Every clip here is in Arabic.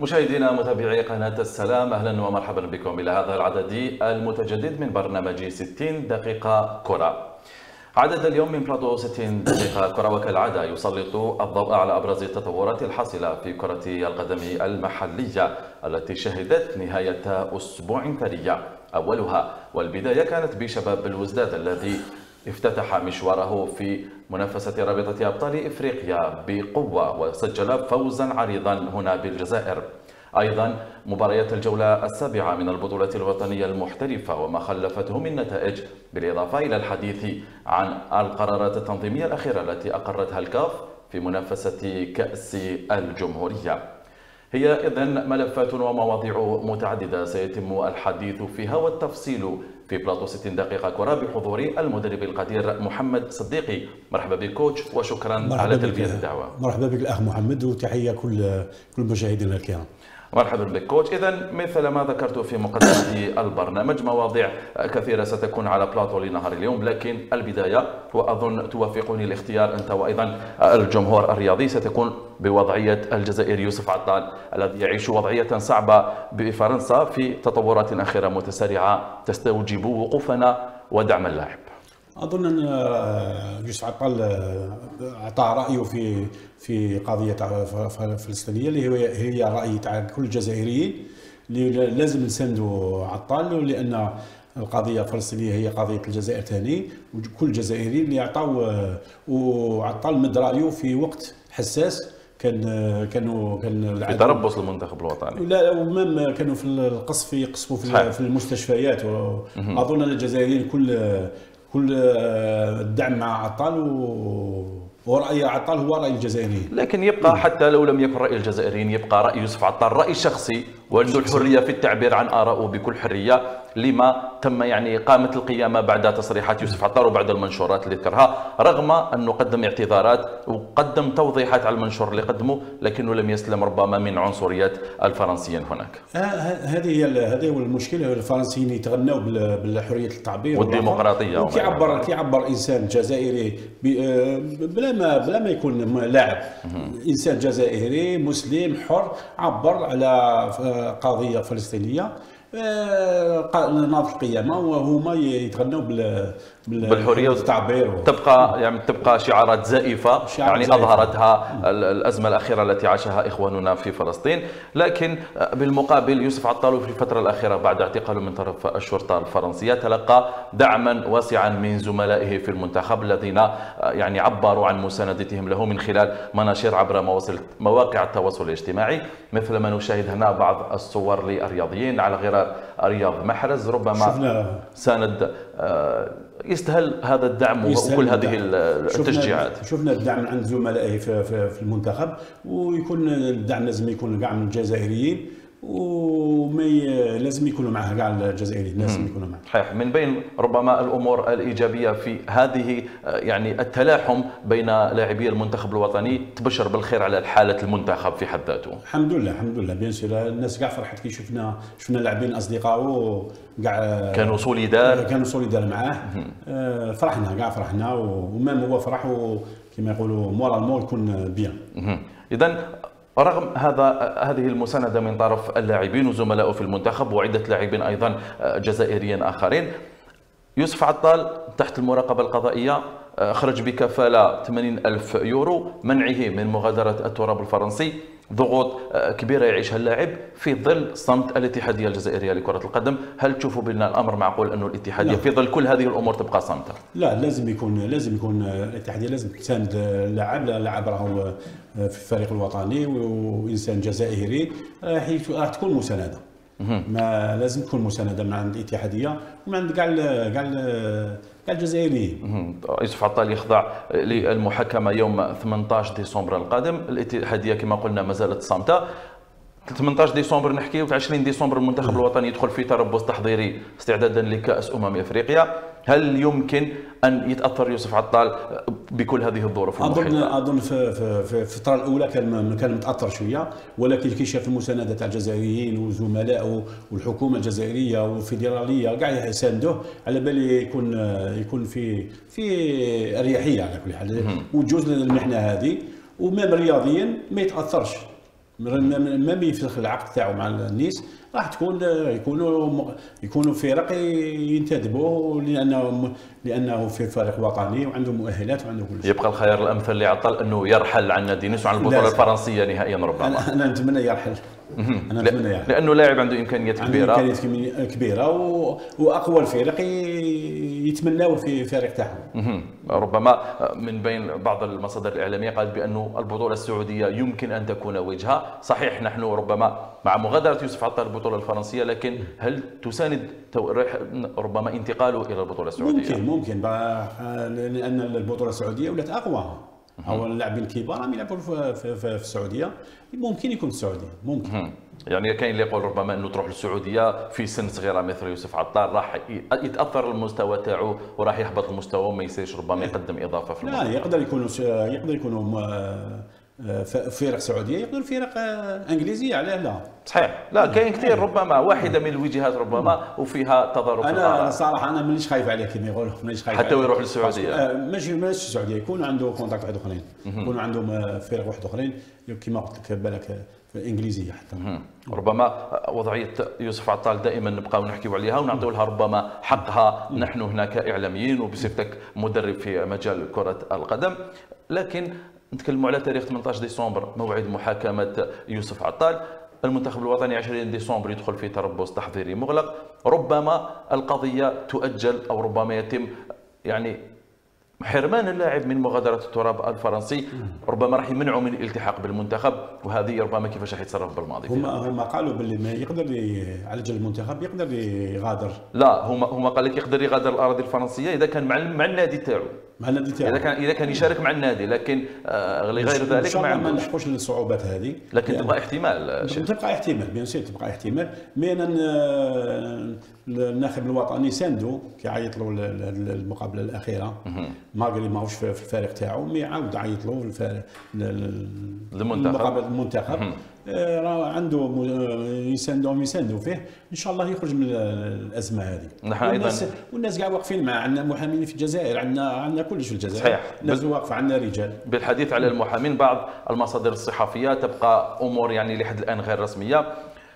مشاهدينا متابعي قناة السلام، أهلا ومرحبا بكم إلى هذا العدد المتجدد من برنامج 60 دقيقة كرة. عدد اليوم من بلاطو 60 دقيقة كرة وكالعادة يسلط الضوء على أبرز التطورات الحاصلة في كرة القدم المحلية التي شهدت نهاية أسبوع ثري. أولها والبداية كانت بشباب الوزداد الذي افتتح مشواره في منافسة رابطة أبطال إفريقيا بقوة وسجل فوزا عريضا هنا بالجزائر. أيضا مباريات الجولة السابعة من البطولة الوطنية المحترفة وما خلفته من نتائج، بالإضافة إلى الحديث عن القرارات التنظيمية الأخيرة التي أقرتها الكاف في منافسة كأس الجمهورية. هي إذن ملفات ومواضيع متعددة سيتم الحديث فيها والتفصيل في بلاطو 60 دقيقة كرة بحضور المدرب القدير محمد صديقي. مرحبا بك كوتش وشكرا على تلبية الدعوة. مرحبا بك الأخ محمد وتحية كل مشاهدينا الكرام. مرحبا بك كوتش. إذا مثل ما ذكرت في مقدمة البرنامج مواضيع كثيرة ستكون على بلاطو لنهار اليوم، لكن البداية وأظن توافقني الاختيار أنت وأيضا الجمهور الرياضي ستكون بوضعية الجزائري يوسف عطال الذي يعيش وضعية صعبة بفرنسا في تطورات أخيرة متسارعة تستوجب وقوفنا ودعم اللاعب. اظن ان يوسف عطال اعطى رايه في قضيه فلسطينيه اللي هي راي تاع كل الجزائريين اللي لازم نساندوا عطال، لان القضيه الفلسطينيه هي قضيه الجزائر ثاني، وكل الجزائريين اللي عطاو وعطال مد رايه في وقت حساس. كان في تربص المنتخب الوطني، لا ومام كانوا في القصف يقصفوا في المستشفيات. اظن الجزائريين كل الدعم مع عطال ورأي عطال هو رأي الجزائريين. لكن يبقى حتى لو لم يكن رأي الجزائريين يبقى رأي يوسف عطال رأي شخصي، وعنده الحرية في التعبير عن آرائه بكل حرية، لما تم قامت القيامة بعد تصريحات يوسف عطال وبعد المنشورات اللي ذكرها، رغم أنه قدم اعتذارات وقدم توضيحات على المنشور اللي قدمه، لكنه لم يسلم ربما من عنصرية الفرنسيين هناك. هذا هو المشكلة. الفرنسيين يتغنوا بالحرية التعبير والديمقراطية، وكيعبر إنسان جزائري بلا ما يكون لاعب، إنسان جزائري مسلم حر عبر على قضية فلسطينية ناض القيامة، وهما يتغنوا بالحريه والتعبير. تبقى شعارات زائفه اظهرتها الازمه الاخيره التي عاشها اخواننا في فلسطين. لكن بالمقابل يوسف عطال في الفتره الاخيره بعد اعتقاله من طرف الشرطه الفرنسيه تلقى دعما واسعا من زملائه في المنتخب الذين عبروا عن مساندتهم له من خلال مناشير عبر مواقع التواصل الاجتماعي، مثل ما نشاهد هنا بعض الصور للرياضيين على غرار رياض محرز ربما ساند. يستاهل هذا الدعم وكل هذه التشجيعات. شفنا الدعم عند زملائه في المنتخب، ويكون الدعم لازم يكون كاع من الجزائريين، لازم يكونوا معه كاع الجزائريين، لازم يكونوا معه. صحيح. من بين ربما الامور الايجابيه في هذه التلاحم بين لاعبي المنتخب الوطني، تبشر بالخير على حاله المنتخب في حد ذاته. الحمد لله بيان سور الناس كاع فرحت كي شفنا لاعبين اصدقائه كاع كانوا سوليدار معاه. فرحنا ومام هو فرح، كما يقولوا مورالمون يكون بيان. اذا رغم هذه المساندة من طرف اللاعبين وزملائه في المنتخب وعدة لاعبين أيضا جزائريين آخرين، يوسف عطال تحت المراقبة القضائية خرج بكفالة 80,000 يورو منعه من مغادرة التراب الفرنسي. ضغوط كبيرة يعيشها اللاعب في ظل صمت الاتحادية الجزائرية لكرة القدم. هل تشوفوا بأن الأمر معقول أنه الاتحادية في ظل كل هذه الأمور تبقى صامتة؟ لا، لازم يكون الاتحادية لازم تساند اللاعب راهو في الفريق الوطني وإنسان جزائري، راح تكون مساندة. ما لازم تكون مساندة من عند الاتحادية ومن عند كاع الجزائريين. يوسف عطال يخضع للمحاكمة يوم 18 ديسمبر القادم. الاتحادية كما قلنا ما زالت صامتة. 18 ديسمبر نحكي، و 20 ديسمبر المنتخب الوطني يدخل في تربص تحضيري استعدادا لكأس افريقيا. هل يمكن ان يتاثر يوسف عطال بكل هذه الظروف المحيطه؟ اظن في الفتره الاولى كان متاثر شويه، ولكن كي شاف المسانده تاع الجزائريين وزملائه والحكومه الجزائريه والفيدراليه كاع يساندوه، على بالي يكون في اريحيه على كل حال، وجوز للمحنه هذه. ومام رياضيا ما يتاثرش ما يفسخ العقد تاعو مع النيس راح يكونوا فرق ينتدبوه لانه في فريق وطني وعنده مؤهلات وعنده كل شيء. يبقى الخيار الامثل لعطل انه يرحل عن نادي نيس وعن البطوله الفرنسيه نهائيا ربما. انا نتمنى يرحل. لانه لاعب عنده امكانيات كبيره، واقوى الفرق يتمناوه في فريق تاعهم. ربما من بين بعض المصادر الاعلاميه قالت بانه البطوله السعوديه يمكن ان تكون وجهه. صحيح نحن ربما مع مغادره يوسف عطال البطوله الفرنسيه، لكن هل تساند ربما انتقاله الى البطوله السعوديه؟ ممكن لان البطوله السعوديه ولات اقوى. هو اللاعبين الكبار يلعبوا في السعوديه، ممكن يكون في السعوديه ممكن. يعني كاين اللي يقول ربما انه تروح للسعوديه في سن صغيره مثل يوسف عطال راح يتاثر المستوى تاعو وراح يحبط المستوى وما يصيرش ربما يقدم اضافه في لا، يقدر يكونوا فرق سعوديه، يقدر فرق انجليزيه، علاه لا؟ صحيح. لا كاين كثير ربما واحده من الوجهات ربما وفيها تضارب. انا صراحه انا مانيش خايف عليه كما يقولوا، مانيش خايف حتى يروح للسعوديه. ماشي السعوديه، يكون عنده كونتاكت واحد اخرين، يكون عندهم فرق واحد اخرين كما قلت لك بالك انجليزيه حتى. ربما وضعيه يوسف عطال دائما نبقاو نحكيو عليها ونعطيو لها ربما حقها نحن هنا كاعلاميين وبصفتك مدرب في مجال كره القدم. لكن نتكلموا على تاريخ 18 ديسمبر موعد محاكمه يوسف عطال. المنتخب الوطني 20 ديسمبر يدخل في تربص تحضيري مغلق. ربما القضيه تؤجل او ربما يتم يعني حرمان اللاعب من مغادره التراب الفرنسي، ربما راح يمنعوا من الالتحاق بالمنتخب، وهذه ربما كيفاش راح يتصرف بالماضي. هما قالوا باللي ما يقدر على جال المنتخب يقدر يغادر. لا هما قال لك يقدر يغادر الاراضي الفرنسيه اذا كان مع النادي تاعو. اذا كان يشارك مع النادي، لكن لغير ذلك ما نحقوش للصعوبات هذه. لكن تبقى احتمال. تبقى احتمال بيان سير، تبقى احتمال. مي انا الناخب الوطني ساندو كيعيط له المقابله الاخيره ماغري ماهوش في الفريق تاعو، مي عاود عيط له المنتخب. راه عنده يساندوا فيه، ان شاء الله يخرج من الازمه هذه. نحن ايضا والناس كاع واقفين معاه، عندنا محامين في الجزائر، عندنا كلش في الجزائر. صحيح. الناس واقفه، عندنا رجال. بالحديث على المحامين، بعض المصادر الصحفيه تبقى امور يعني لحد الان غير رسميه.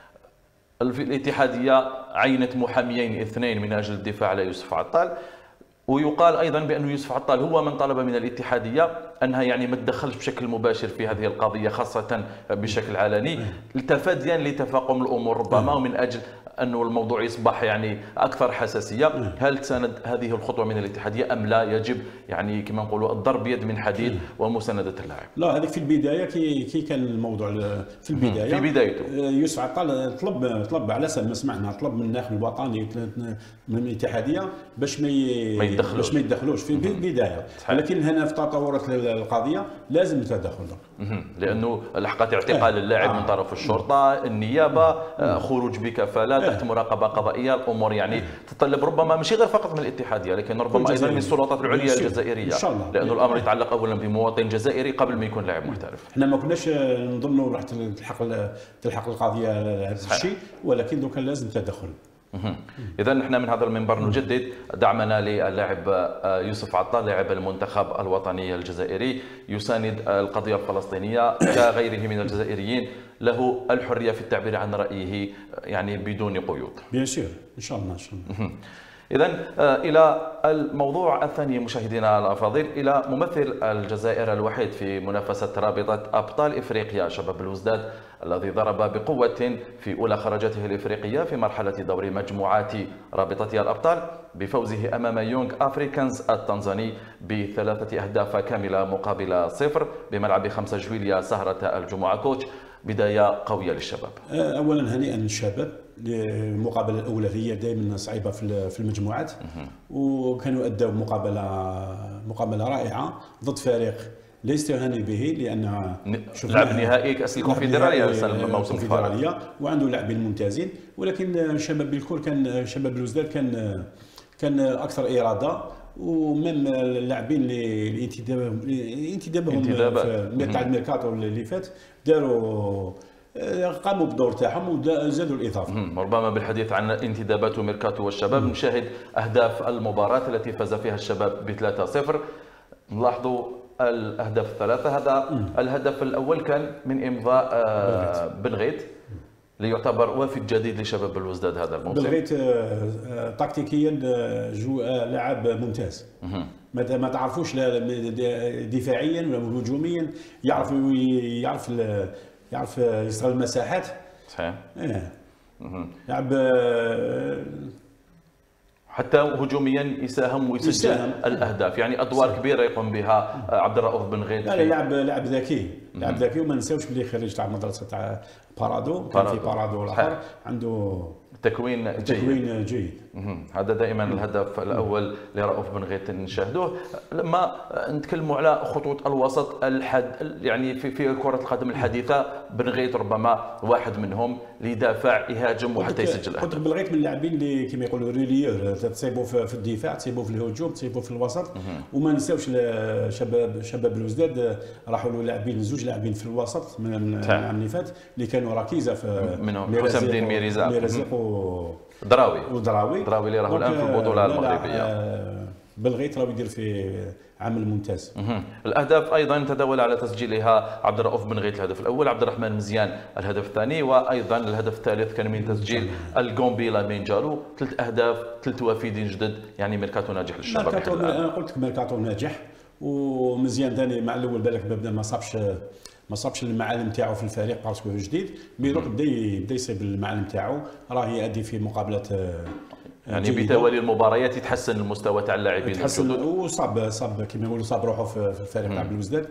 الاتحاديه عينت محاميين اثنين من اجل الدفاع على يوسف عطال، ويقال ايضا بان يوسف عطال هو من طلب من الاتحاديه انها يعني ما تدخلش بشكل مباشر في هذه القضيه، خاصه بشكل علني، تفاديا لتفاقم الامور ربما، ومن اجل انه الموضوع يصبح يعني اكثر حساسيه. هل تساند هذه الخطوه من الاتحاديه ام لا؟ يجب يعني كما نقولوا الضرب يد من حديد ومسانده اللاعب. لا، هذيك في البدايه كي كان الموضوع في البدايه في بدايته يوسف عطال طلب على حسب ما سمعنا، طلب من الناخب الوطني من الاتحاديه باش ما يتدخلوش في البدايه. ولكن هنا في تطورات القضيه لازم التدخل، لانه لحقت اعتقال اللاعب من طرف الشرطه، النيابه، خروج بكفاله تحت مراقبه قضائيه. الامور يعني تتطلب ربما ماشي غير فقط من الاتحاديه، لكن ربما ايضا من السلطات العليا الجزائريه، لانه الامر يتعلق اولا بمواطن جزائري قبل ما يكون لاعب محترف. احنا ما كناش نظنوا راح تلحق القضيه هذا الشيء، ولكن دوكا لازم تدخل. إذا نحن من هذا المنبر نجدد دعمنا للاعب يوسف عطال لاعب المنتخب الوطني الجزائري، يساند القضية الفلسطينية كغيره من الجزائريين، له الحرية في التعبير عن رأيه يعني بدون قيود. بيان سور، إن شاء الله إن شاء الله. إذا إلى الموضوع الثاني مشاهدينا الأفاضل، إلى ممثل الجزائر الوحيد في منافسة رابطة أبطال إفريقيا شباب الوزداد، الذي ضرب بقوة في أولى خرجاته الإفريقية في مرحلة دور مجموعات رابطة الأبطال بفوزه أمام يونغ أفريكانز التنزاني ب3 أهداف كاملة مقابل 0 بملعب 5 جويليا سهرة الجمعة. كوتش، بداية قوية للشباب. أولا هنيئا للشباب، المقابله الاولى هي دائما صعيبه في المجموعات، وكانوا ادوا مقابله رائعه ضد فريق لا يستهان به، لان لعب نهائي كاس الكونفدراليه الموسم الكونفدراليه وعنده لاعبين ممتازين. ولكن شباب بالكل كان شباب الوزداد كان اكثر اراده، ومن اللاعبين اللي انتدابهم تاع الميركاتو اللي فات قاموا بالدور تاعهم وزادوا الاضافه. ربما بالحديث عن انتدابات ميركاتو والشباب نشاهد اهداف المباراه التي فاز فيها الشباب ب3-0. نلاحظوا الاهداف الثلاثه. هذا الهدف الاول كان من امضاء بن غيت، ليعتبر وافد جديد لشباب بلوزداد هذا الموسم. بن غيت تكتيكيا لاعب ممتاز، ما تعرفوش لا دفاعيا ولا هجوميا، يعرف يستغل المساحات. صحيح. لاعب حتى هجوميا يساهم ويسجل الاهداف، يعني ادوار كبيره يقوم بها عبد الرؤوف بن غيت. لاعب ذكي، وما نساوش بلي خريج تاع مدرسه تاع بارادو، كان في بارادو الاخر عنده تكوين جيد. هذا دائما الهدف الاول لرؤوف بن غيت نشاهدوه. لما نتكلموا على خطوط الوسط يعني في كره القدم الحديثه، بن غيت ربما واحد منهم اللي يدافع يهاجم وحتى يسجل اهداف. قلت بن غيت من اللاعبين اللي كما يقولوا ريليور، تصيبوا في الدفاع، تصيبوا في الهجوم، تصيبوا في الوسط. وما نساوش شباب بلوزداد راحوا له لاعبين، زوج لاعبين في الوسط من العام اللي فات اللي كانوا ركيزه في منهم حسام الدين ميرزاق ودراوي اللي راهو الان في البطوله المغربيه. بن غيت راهو يدير في عمل ممتاز. الاهداف ايضا تداول على تسجيلها عبد الرؤوف بن غيت الهدف الاول، عبد الرحمن مزيان الهدف الثاني، وايضا الهدف الثالث كان من تسجيل الغومبي لامين جالو. 3 اهداف، 3 وافدين جدد، يعني ميركاتو ناجح للشباب. انا قلت لك ميركاتو ناجح، ومزيان ثاني مع الاول بالك ما صابش المعالم تاعو في الفريق باسكو جديد، مي دوك بدا يصيب المعالم تاعو، راه يأدي في مقابلات يعني بتوالي المباريات يتحسن المستوى تاع اللاعبين الجدد، وصاب كما يقولوا صاب روحه في الفريق تاع بلوزداد.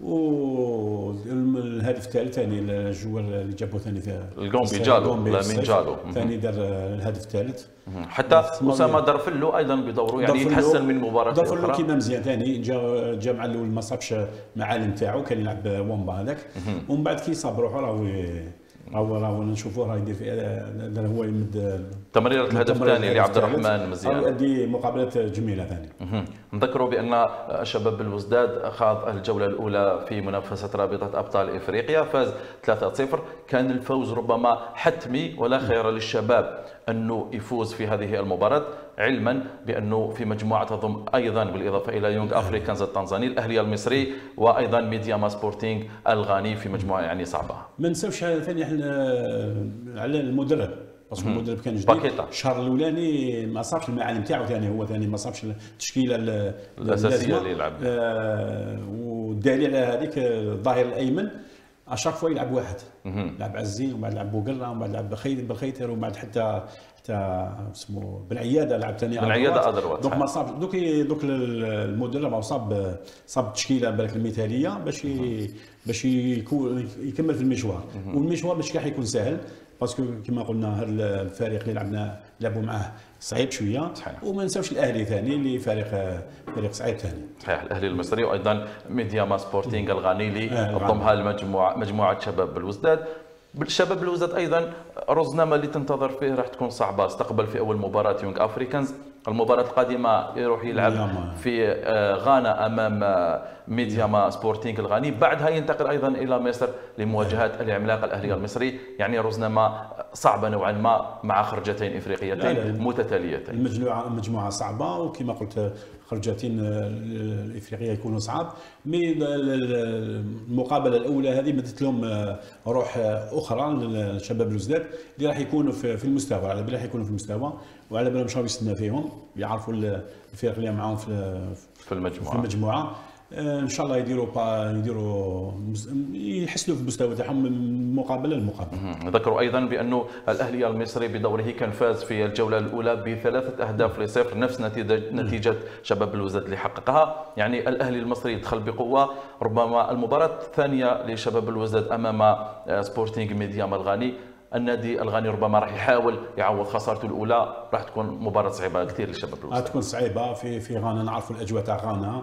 والهدف الثالث ثاني الجوار اللي جابوه ثاني في الغومبي جالو لامين جالو ثاني دار الهدف الثالث. حتى اسامه درفلو ايضا بدوره يعني يتحسن من مباراه اخرى. درفلو كيما مزيان ثاني جا مع الاول ما صابش معالم تاعو، كان يلعب وامبا هذاك، ومن بعد كي صاب روحه راهو نشوفوه راه يدير في هو يمد تمريره الهدف الثاني لعبد الرحمن مزيان، يؤدي مقابلات جميله ثاني. نذكروا بان شباب بلوزداد خاض الجوله الاولى في منافسه رابطه ابطال افريقيا، فاز 3-0. كان الفوز ربما حتمي، ولا خير للشباب انه يفوز في هذه المباراه، علما بانه في مجموعه تضم ايضا بالاضافه الى يونغ افريكانز التنزاني، الاهلي المصري، وايضا ميدياما سبورتينغ الغاني، في مجموعه يعني صعبه. ما نساوش ثاني احنا على المدرب، باسكو المدرب كان جديد. الشهر الاولاني ما صابش المعالم تاعو، ثاني هو ثاني ما صابش التشكيله الاساسيه اللي يلعب. والدليل على هذيك الظهير الايمن اشاك فوا يلعب واحد، لعب عزين ومن بعد لعب بوقره ومن بعد لعب بالخيتر ومن بعد حتى اسمه بن عياده لعب ثاني بن عياده ادروات. دوك ما صاب دوك المدرب صاب التشكيله بالك المثاليه باش يكمل في المشوار، والمشوار مش راح يكون سهل، باسكو كما قلنا هذا الفريق اللي لعبوا معاه صعيب شويه. وما نساوش الاهلي ثاني اللي فريق صعيب ثاني. صحيح، الاهلي المصري، وايضا ميدياما سبورتينغ الغاني اللي ضمها مجموعه شباب بلوزداد. شباب بلوزداد ايضا رزنامه اللي تنتظر فيه راح تكون صعبه، استقبل في اول مباراه يونغ افريكانز. المباراة القادمة يروح يلعب في غانا أمام ميدياما سبورتينغ الغاني، بعدها ينتقل أيضا إلى مصر لمواجهة العملاق الأهلي المصري. يعني رزنامة صعبة نوعا ما مع خرجتين إفريقيتين متتاليتين. المجموعة صعبة، وكما قلت خرجتين الإفريقية يكونوا صعب، مي المقابلة الأولى هذه مدت لهم روح أخرى للشباب بلوزداد اللي راح يكونوا في المستوى، على بالي راح يكونوا في المستوى، وعلى بالهم شنو يستنى فيهم، يعرفوا الفرق اللي معاهم في المجموعه. ان شاء الله يديروا يحسنوا في المستوى تاعهم من مقابله لمقابله. ذكروا ايضا بانه الاهلي المصري بدوره كان فاز في الجوله الاولى ب3 أهداف ل0، نفس نتيجه شباب بلوزداد اللي حققها. يعني الاهلي المصري دخل بقوه. ربما المباراه الثانيه لشباب بلوزداد امام سبورتينغ ميدياما الغاني، النادي الغاني ربما راح يحاول يعوض خسارته الاولى، راح تكون مباراه صعيبه كثير للشباب بلوزداد. تكون صعيبه في غانا، نعرفوا الاجواء تاع غانا،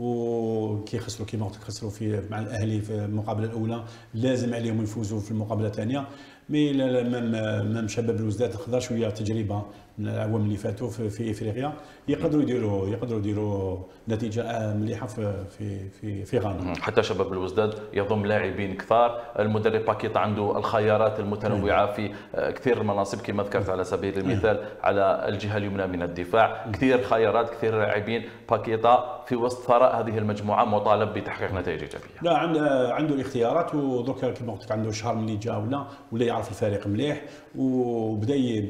وكي خسروا كيما قلت خسروا مع الاهلي في المقابله الاولى، لازم عليهم يفوزوا في المقابله الثانيه. مي مام شباب بلوزداد خذا شويه تجربه من الاعوام اللي فاتوا في افريقيا، يقدروا يديروا نتيجه مليحه في غانا. حتى شباب بلوزداد يضم لاعبين كثار، المدرب باكيتا عنده الخيارات المتنوعه في كثير المناصب، كما ذكرت على سبيل المثال على الجهه اليمنى من الدفاع، كثير خيارات، كثير لاعبين. باكيتا في وسط ثراء وراء هذه المجموعه مطالب بتحقيق نتائج ايجابيه. لا، عنده الاختيارات، ودرك كما قلت لك عنده شهر ملي جا ولا يعرف الفريق مليح، وبدا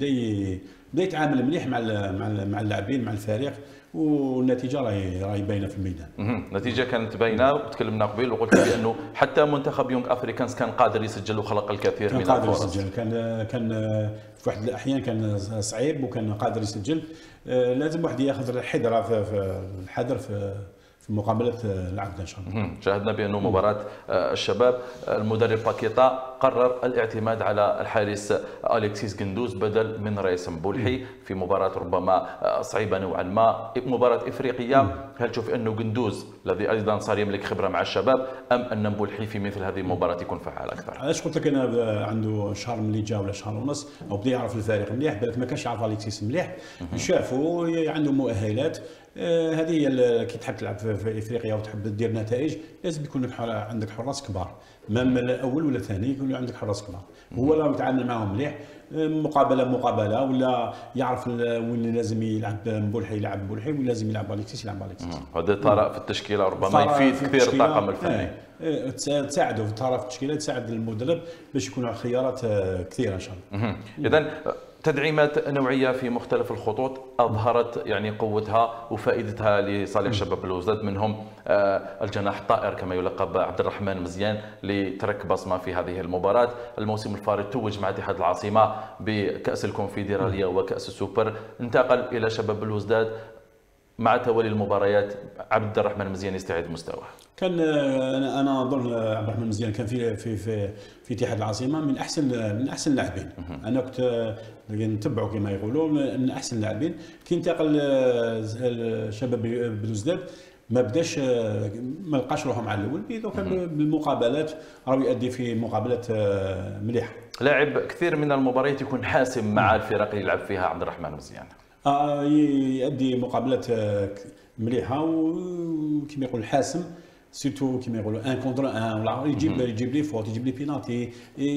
يتعامل مليح مع اللاعبين مع الفريق، والنتيجه راهي باينه في الميدان. النتيجه كانت باينه، وتكلمنا قبل وقلت بانه حتى منتخب يونغ افريكانز كان قادر يسجل وخلق الكثير من الفرص. كان في واحد الاحيان كان صعيب وكان قادر يسجل. لازم واحد ياخذ الحذر في المقابلة العودة إن شاء الله. شاهدنا بأنه مباراة الشباب المدرب باكيتا قرر الاعتماد على الحارس أليكسيس غندوز بدل من رئيس مبولحي في مباراة ربما صعيبة نوعا ما، مباراة إفريقية. هل تشوف أنه غندوز الذي أيضا صار يملك خبرة مع الشباب، أم أن مبولحي في مثل هذه المباراة يكون فعال أكثر؟ علاش قلت لك أنا عنده شهر ملي جا ولا شهر ونص، أو بدا يعرف الفريق مليح، بالك ما كانش يعرف أليكسيس مليح، شافوا عنده مؤهلات. هذه هي كي تحب تلعب في افريقيا وتحب دير نتائج، لازم يكون عندك حراس كبار، ما الاول ولا الثاني يكون عندك حراس كبار. هو راه يتعامل معهم مليح، مقابله ولا يعرف وين لازم يلعب مبولحي يلعب مبولحي، وين لازم يلعب اليكسيس يلعب اليكسيس. هذا طرأ في التشكيله ربما يفيد كثير الطاقم الفني. تساعده في الطرف التشكيله، تساعد المدرب باش يكون خيارات كثيره ان شاء الله. اذا تدعيمات نوعيه في مختلف الخطوط اظهرت يعني قوتها وفائدتها لصالح شباب بلوزداد، منهم الجناح الطائر كما يلقب عبد الرحمن مزيان لترك بصمه في هذه المباراه. الموسم الفارط توج مع اتحاد العاصمه بكاس الكونفدراليه وكاس السوبر، انتقل الى شباب بلوزداد. مع توالي المباريات عبد الرحمن مزيان يستعيد مستواه. كان انا اظن عبد الرحمن مزيان كان في اتحاد العاصمه من احسن اللاعبين. انا كنت نتبعه كما يقولوا من احسن اللاعبين. كي انتقل شباب بلوزداد ما بداش، ما لقاش روحه مع الاول، دوكا بالمقابلات راه يؤدي في مقابلات مليحه. لاعب كثير من المباريات يكون حاسم مع الفرق اللي يلعب فيها عبد الرحمن مزيان. يؤدي مقابلات مليحه، وكما يقول حاسم، سيرتو كما يقولوا ان كونتر ان، ولا يجيب لي فوت، يجيب لي بينالتي،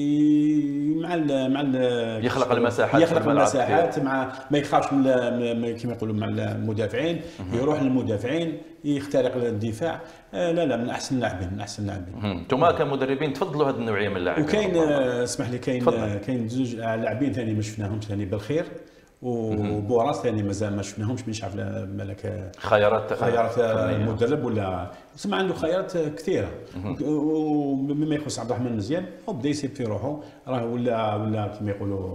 مع يخلق المساحات مع ما يخافش من كما يقولوا مع المدافعين، يروح للمدافعين يخترق الدفاع. لا من احسن اللاعبين، من احسن اللاعبين. انتم كمدربين تفضلوا هذه النوعيه من اللاعبين. وكاين اسمح لي كاين زوج لاعبين ثاني ما شفناهمش ثاني بالخير، وبوراس ثاني مازال ما شفناهمش، مش عارف بالك خيارات المدرب ولا تسمى عنده خيارات كثيره. ومما يخص عبد الرحمن مزيان وبدا يسيب في روحه، راه ولا كما يقولوا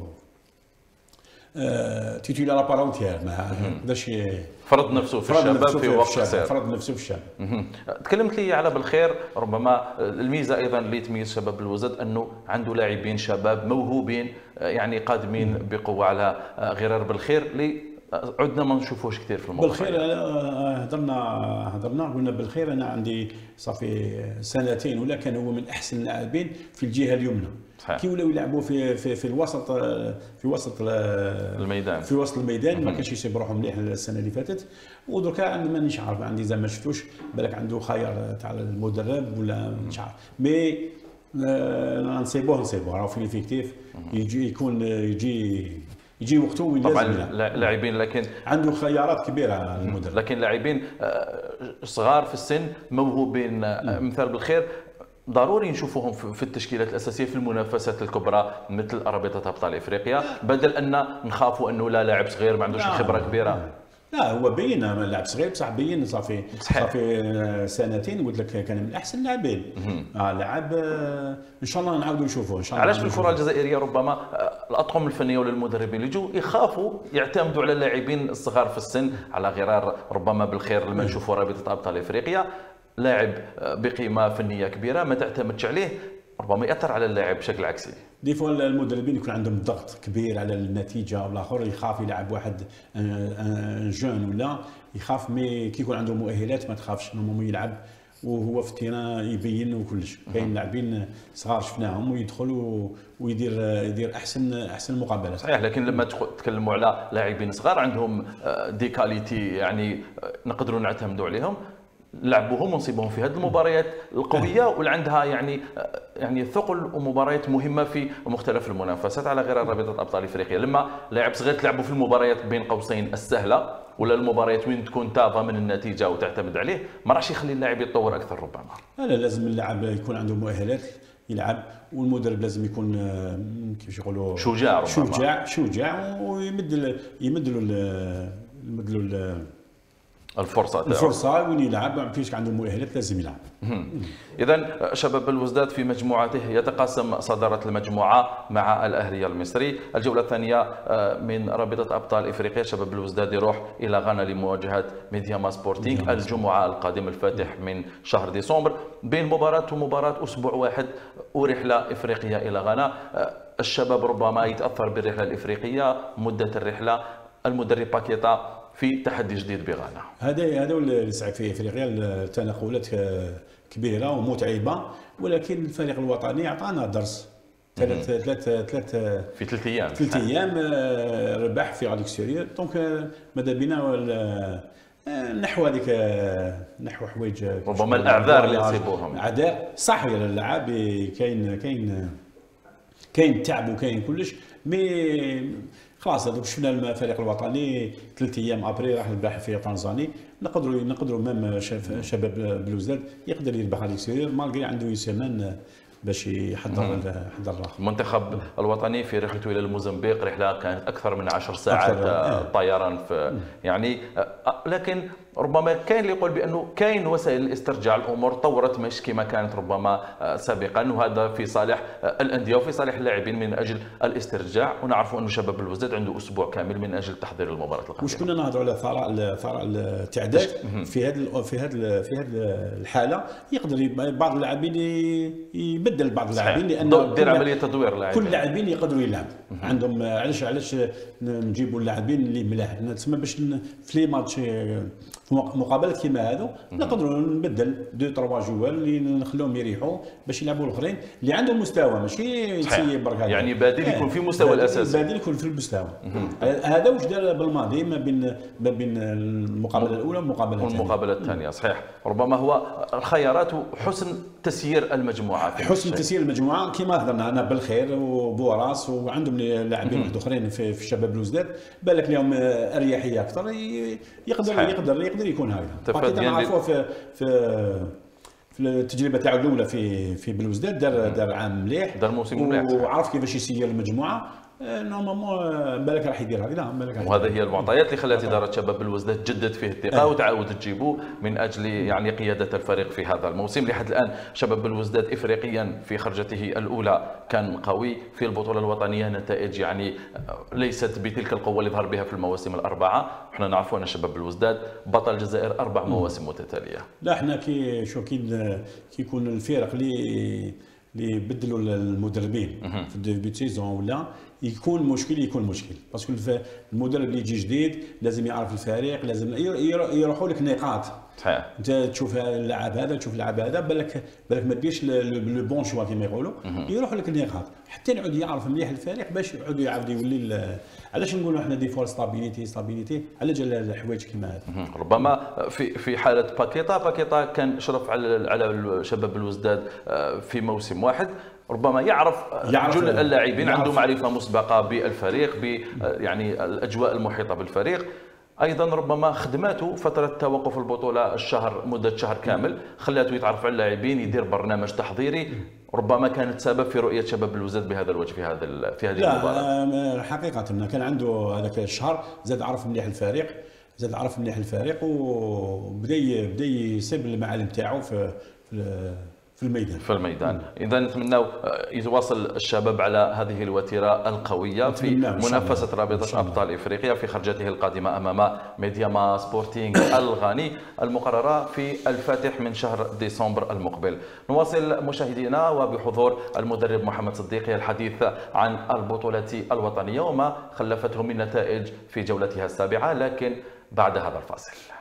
تيتولار بارونتيير، ما قدرش فرض نفسه في الشباب في وقت قصير. فرض نفسه في الشباب. تكلمت لي على بالخير، ربما الميزه ايضا اللي تميز شباب بلوزداد انه عنده لاعبين شباب موهوبين يعني قادمين بقوه على غرار بالخير اللي عدنا ما نشوفوش كثير في الموضوع. بالخير هضرنا قلنا بالخير، انا عندي صافي سنتين ولا كان هو من احسن اللاعبين في الجهه اليمنى. كي ولاو يلعبوا في الوسط، في وسط الميدان، ما كانش يسيب روحهم مليح السنه اللي فاتت. ودركا مانيش عارف، عندي زعما ما شفتوش، بالك عنده خيار تاع المدرب ولا مش عارف، مي نصيبوه راه في الافكتيف يجي وقته وين لازم طبعا لاعبين، لكن عنده خيارات كبيره المدرب. لكن لاعبين صغار في السن موهوبين مثال بالخير ضروري نشوفوهم في التشكيلات الاساسيه في المنافسات الكبرى مثل رابطه ابطال افريقيا، بدل ان نخافوا انه لاعب صغير ما عندوش خبره كبيره. لا هو بين لاعب صغير بصح، بين صافي سنتين قلت لك كان من احسن اللاعبين. لاعب ان شاء الله نعاودوا نشوفوه ان شاء الله. علاش في الكره الجزائريه ربما الاطقم الفنيه ولا المدربين اللي يجوا يخافوا يعتمدوا على اللاعبين الصغار في السن على غرار ربما بالخير لما نشوفوا رابطه ابطال افريقيا لاعب بقيمه فنيه كبيره ما تعتمدش عليه ربما ياثر على اللاعب بشكل عكسي. دي فوا المدربين يكون عندهم ضغط كبير على النتيجه والاخر، يخاف يلعب واحد جون ولا يخاف، مي كي يكون عنده مؤهلات ما تخافش، نورمالمون يلعب وهو في التيران يبين وكلش. كاين لاعبين صغار شفناهم ويدخل ويدير احسن مقابلات. صحيح، لكن لما تكلموا على لاعبين صغار عندهم دي كاليتي يعني نقدروا نعتمدوا عليهم، لعبوهم ونصيبهم في هذه المباريات القويه واللي عندها يعني ثقل ومباريات مهمه في مختلف المنافسات على غير رابطه ابطال افريقيا. لما لاعب صغير تلعبوا في المباريات بين قوسين السهله ولا المباريات وين تكون تافه من النتيجه وتعتمد عليه، ما راحش يخلي اللاعب يتطور اكثر ربما. لا لازم اللاعب يكون عنده مؤهلات يلعب، والمدرب لازم يكون كيفاش يقولوا شجاع ربما. شجاع يمد له الفرصه وين يلعب، ما فيش عنده مؤهلات لازم يلعب. اذا شباب بلوزداد في مجموعته يتقاسم صداره المجموعه مع الاهلي المصري. الجوله الثانيه من رابطه ابطال افريقيا، شباب بلوزداد يروح الى غانا لمواجهه ميدياما سبورتينغ الجمعه القادم الفاتح من شهر ديسمبر. بين مباراه ومباراه اسبوع واحد ورحله افريقيه الى غانا. الشباب ربما يتاثر بالرحله الافريقيه، مده الرحله، المدرب باكيتا في تحدي جديد بغانا. هذا اللي صعب في افريقيا، التنقلات كبيره ومتعبه، ولكن الفريق الوطني اعطانا درس. ثلاث في 3 ايام 3 ايام ربح في غاليكسيريا. دونك ماذا بينا نحو هذيك نحو حوايج ربما الاعذار اللي يصيبوهم. اعذار صح، اللاعب كاين تعب وكاين كلش، مي خلاص هذوك شفنا الفريق الوطني 3 ايام ابري راح يربح في تنزاني. نقدروا مام شباب بلوزداد يقدر يربح على السرير مالغري عنده يسمان باش يحضر المنتخب الوطني في رحلته الى الموزمبيق، رحله كانت اكثر من 10 ساعات طيران في يعني، لكن ربما كاين اللي يقول بانه كاين وسائل الاسترجاع، الامور طورت مش كما كانت ربما سابقا، وهذا في صالح الانديه وفي صالح اللاعبين من اجل الاسترجاع. ونعرفوا انه شباب بلوزداد عنده اسبوع كامل من اجل تحضير المباراه القادمه. واش كنا نهضروا على ثراء التعداد في هذه الحاله، يقدر بعض اللاعبين يبدل بعض اللاعبين، لان دير عمليه تدوير اللاعبين، كل اللاعبين يقدروا يلعبوا عندهم. علاش نجيبوا اللاعبين اللي ملاح تسمى باش في لي ماتش في مقابلات كيما هذو نقدروا نبدل 2-3 جوال اللي نخلوهم يريحوا باش يلعبوا الاخرين اللي عندهم مستوى، ماشي يتسيب برك. يعني بديل يكون في مستوى الاساسي، بديل يكون في المستوى. هذا واش دار بالماضي ما بين المقابله الاولى والمقابله الثانيه. صحيح، ربما هو الخيارات وحسن تسيير المجموعه، حسن تسيير المجموعه كما هضرنا انا بالخير وبوراس، وعندهم لاعبين واحد اخرين في شباب بلوزداد بالك لهم اريحيه اكثر، يقدر يكون هكذا. نعرفوه في التجربه تاعو الاولى في بلوزداد دار عام مليح، دار موسم مليح، وعرف كيفاش يسير المجموعه. نورمالمون بالك راح يدير هكذا. وهذه هي المعطيات اللي خلت اداره شباب بلوزداد تجدد فيه الثقه وتعاود تجيبوه من اجل يعني قياده الفريق في هذا الموسم. لحد الان شباب بلوزداد افريقيا في خرجته الاولى كان قوي، في البطوله الوطنيه نتائج يعني ليست بتلك القوه اللي ظهر بها في المواسم الاربعه. احنا نعرفوا ان شباب بلوزداد بطل الجزائر 4 مواسم متتاليه. لا احنا كي يكون الفرق اللي بدلوا المدربين في الديبي سيزون ولا يكون مشكل باسكو المدرب اللي يجي جديد لازم يعرف الفريق، لازم يروحوا لك نقاط. صحيح، انت تشوف اللاعب هذا تشوف اللاعب هذا بالك ما ديرش لو بون شوا كما يقولوا، يروحوا لك النقاط حتى يعود يعرف مليح الفريق باش يعاود يولي. علاش نقولوا احنا دي فور ستابيليتي على جال الحوايج كما هذا. ربما في حاله باكيتا كان شرف على شباب بلوزداد في موسم واحد، ربما يعرف جل اللاعبين، عنده معرفه مسبقه بالفريق، يعني الاجواء المحيطه بالفريق. ايضا ربما خدماته فتره توقف البطوله مده شهر كامل خلاته يتعرف على اللاعبين، يدير برنامج تحضيري، ربما كانت سبب في رؤيه شباب بلوزداد بهذا الوجه في هذه المباراه. لا حقيقه كان عنده هذاك الشهر زاد عرف مليح الفريق وبدا يسيب المعالم تاعو في الميدان. اذا نتمناو يتواصل الشباب على هذه الوتيره القويه في منافسه رابطه ابطال افريقيا في خرجته القادمه امام ميدياما سبورتينغ الغاني المقرره في الفاتح من شهر ديسمبر المقبل. نواصل مشاهدينا وبحضور المدرب محمد صديقي الحديث عن البطوله الوطنيه وما خلفته من نتائج في جولتها السابعه، لكن بعد هذا الفاصل.